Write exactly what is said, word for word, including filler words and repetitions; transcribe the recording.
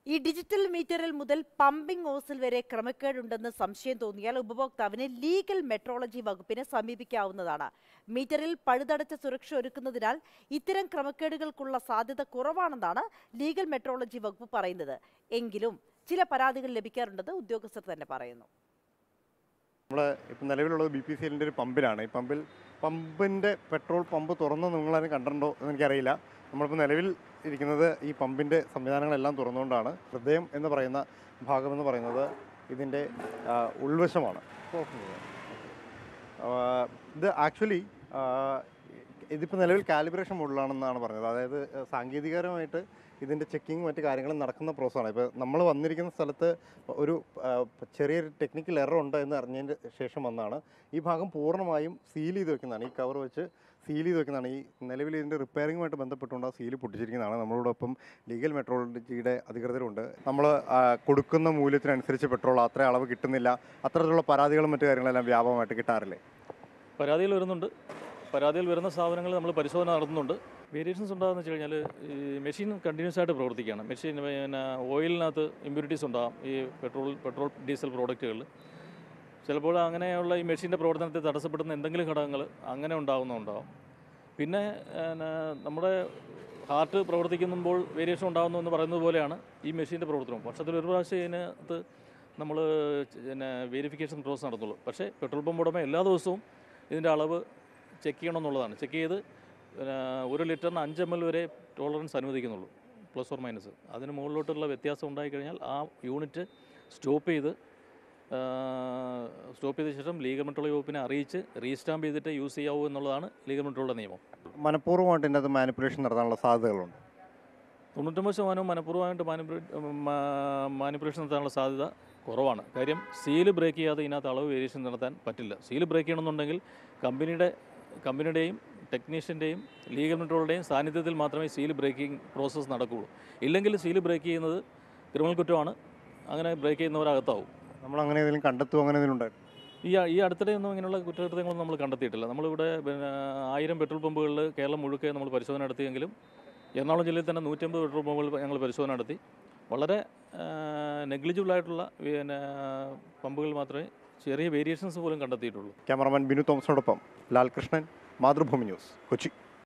ഈ ഡിജിറ്റൽ മീറ്ററിൽ മുതൽ പമ്പിംഗ് ഓസിൽ വരെ ക്രമക്കേടുണ്ടെന്ന് സംശയം തോന്നിയാൽ ഉപഭോക്താവിന് ലീഗൽ മെട്രോളജി വകുപ്പിനെ സമീപിക്കാവുന്നതാണ്. മീറ്ററിൽ പഴുതടച്ച സുരക്ഷ ഒരുക്കുന്നതിനാൽ ഇത്തരം ക്രമക്കേടുകൾക്കുള്ള സാധ്യത കുറവാണെന്നാണ് ലീഗൽ മെട്രോളജി വകുപ്പ് പറയുന്നത്. എങ്കിലും ചില പരാതികൾ ലഭിക്കാറുണ്ടെന്ന് ഉദ്യോഗസ്ഥർ തന്നെ പറയുന്നു. നമ്മൾ ഇപ്പം നിലവിലുള്ളത് ബി പി സി എല്ലിൻ്റെ ഒരു പമ്പിലാണ്. ഈ പമ്പിൽ പമ്പിൻ്റെ പെട്രോൾ പമ്പ് തുറന്ന് നിങ്ങളതിന് കണ്ടിട്ടുണ്ടോ എന്ന് എനിക്കറിയില്ല. നമ്മളിപ്പോൾ നിലവിൽ ഇരിക്കുന്നത് ഈ പമ്പിൻ്റെ സംവിധാനങ്ങളെല്ലാം തുറന്നുകൊണ്ടാണ്. ഹൃദയം എന്ന് പറയുന്ന ഭാഗമെന്ന് പറയുന്നത് ഇതിൻ്റെ ഉൾവശമാണ്. ഇത് ആക്ച്വലി ഇതിപ്പോൾ നിലവിൽ കാലിബ്രേഷൻ മോഡിലാണെന്നാണ് പറഞ്ഞത്. അതായത് സാങ്കേതികപരമായിട്ട് ഇതിൻ്റെ ചെക്കിങ് മറ്റു കാര്യങ്ങളും നടക്കുന്ന പ്രോസസ്സാണ്. ഇപ്പോൾ നമ്മൾ വന്നിരിക്കുന്ന സ്ഥലത്ത് ഒരു ചെറിയൊരു ടെക്നിക്കൽ എറർ ഉണ്ട് എന്ന് അറിഞ്ഞതിന് ശേഷം വന്നാണ് ഈ ഭാഗം പൂർണ്ണമായും സീൽ ചെയ്ത് വെക്കുന്നതാണ്. ഈ കവർ വെച്ച് സീൽ ചെയ്ത് വെക്കുന്നതാണ്. ഈ നിലവിൽ ഇതിൻ്റെ റിപ്പയറിങ്ങുമായിട്ട് ബന്ധപ്പെട്ടുകൊണ്ട് ആ സീല് പൊട്ടിച്ചിരിക്കുന്നതാണ്. നമ്മളോടൊപ്പം ലീഗൽ മെട്രോളജിയുടെ അധികൃതരുണ്ട്. നമ്മൾ കൊടുക്കുന്ന മൂല്യത്തിനനുസരിച്ച് പെട്രോൾ അത്ര അളവ് കിട്ടുന്നില്ല, അത്തരത്തിലുള്ള പരാതികളും മറ്റു കാര്യങ്ങളെല്ലാം വ്യാപകമായിട്ട് കിട്ടാറില്ലേ? പരാതികൾ വരുന്നുണ്ട്. പരാതികൾ വരുന്ന സ്ഥാപനങ്ങൾ നമ്മൾ പരിശോധന നടത്തുന്നുണ്ട്. വേരിയേഷൻസ് ഉണ്ടാകുന്ന വെച്ച് കഴിഞ്ഞാൽ ഈ മെഷീൻ കണ്ടിന്യൂസ് ആയിട്ട് പ്രവർത്തിക്കുകയാണ്. മെഷീൻ പിന്നെ ഓയിലിനകത്ത് ഇമ്പ്യൂരിറ്റീസ് ഉണ്ടാകും ഈ പെട്രോൾ പെട്രോൾ ഡീസൽ പ്രോഡക്റ്റുകളിൽ. ചിലപ്പോൾ അങ്ങനെയുള്ള ഈ മെഷീൻ്റെ പ്രവർത്തനത്തെ തടസ്സപ്പെടുന്ന എന്തെങ്കിലും ഘടകങ്ങൾ അങ്ങനെ ഉണ്ടാകുന്നുണ്ടാകും. പിന്നെ നമ്മുടെ ഹാർട്ട് പ്രവർത്തിക്കുമ്പോൾ വേരിയേഷൻ ഉണ്ടാകുന്നു എന്ന് പറയുന്നത് പോലെയാണ് ഈ മെഷീൻ്റെ പ്രവർത്തനം. വർഷത്തിൽ ഒരു പ്രാവശ്യം ഇതിനകത്ത് നമ്മൾ പിന്നെ വേരിഫിക്കേഷൻ പ്രോസസ് നടത്തുള്ളൂ. പക്ഷേ പെട്രോൾ പമ്പ് ഉടമ എല്ലാ ദിവസവും ഇതിൻ്റെ അളവ് ചെക്ക് ചെയ്യണമെന്നുള്ളതാണ്. ചെക്ക് ചെയ്ത് ഒരു ലിറ്ററിന് അഞ്ച് എം എൽ വരെ ടോളറൻസ് അനുവദിക്കുന്നുള്ളൂ, പ്ലസ് ഓർ മൈനസ്. അതിന് മുകളിലോട്ടുള്ള വ്യത്യാസം ഉണ്ടായിക്കഴിഞ്ഞാൽ ആ യൂണിറ്റ് സ്റ്റോപ്പ് ചെയ്ത് സ്റ്റോപ്പ് ചെയ്ത ശേഷം ലീഗൽ മെട്രോളജി വകുപ്പിനെ അറിയിച്ച് റീസ്റ്റാമ്പ് ചെയ്തിട്ട് യൂസ് ചെയ്യാവൂ എന്നുള്ളതാണ് ലീഗൽ മെട്രോളുടെ നിയമം. മനഃപൂർവ്വമായിട്ട് ഇതിനകത്ത് മാനിപ്പുലേഷൻ നടത്താനുള്ള സാധ്യതകളുണ്ട്. തൊണ്ണൂറ്റൊമ്പത് ശതമാനവും മനഃപൂർവ്വമായിട്ട് മാനിപ്പുലേ മാനിപ്പുലേഷൻ നടത്താനുള്ള സാധ്യത കുറവാണ്. കാര്യം സീല് ബ്രേക്ക് ചെയ്യാതെ ഇതിനകത്ത് അളവ് വേരിയേഷൻ നടത്താൻ പറ്റില്ല. സീല് ബ്രേക്ക് ചെയ്യണമെന്നുണ്ടെങ്കിൽ കമ്പനിയുടെ കമ്പനിയുടെയും ടെക്നീഷ്യൻ്റെയും ലീഗൽ മെട്രോളുടെയും സാന്നിധ്യത്തിൽ മാത്രമേ സീല് ബ്രേക്കിംഗ് പ്രോസസ്സ് നടക്കുകയുള്ളൂ. ഇല്ലെങ്കിൽ സീല് ബ്രേക്ക് ചെയ്യുന്നത് ക്രിമിനൽ കുറ്റമാണ്. അങ്ങനെ ബ്രേക്ക് ചെയ്യുന്നവരകത്താവും. നമ്മൾ അങ്ങനെ ഏതെങ്കിലും കണ്ടെത്തുമോ? അങ്ങനെ എന്തെങ്കിലും ഉണ്ടായിരുന്നു? ഈ ഈ അടുത്തിടെയൊന്നും ഇങ്ങനെയുള്ള കുറ്റകൃത്യങ്ങളൊന്നും നമ്മൾ കണ്ടെത്തിയിട്ടില്ല. നമ്മളിവിടെ പിന്നെ ആയിരം പെട്രോൾ പമ്പുകളിൽ കേരളം മുഴുക്കെ നമ്മൾ പരിശോധന നടത്തിയെങ്കിലും എറണാകുളം ജില്ലയിൽ തന്നെ നൂറ്റമ്പത് പെട്രോൾ പമ്പുകൾ ഞങ്ങൾ പരിശോധന നടത്തി. വളരെ നെഗ്ലിജിബിളായിട്ടുള്ള പിന്നെ പമ്പുകൾ മാത്രമേ ചെറിയ വേരിയേഷൻസ് പോലും കണ്ടെത്തിയിട്ടുള്ളൂ. ക്യാമറമാൻ ബിനു തോമസിനോടൊപ്പം ലാൽകൃഷ്ണൻ, മാതൃഭൂമി ന്യൂസ്, കൊച്ചി.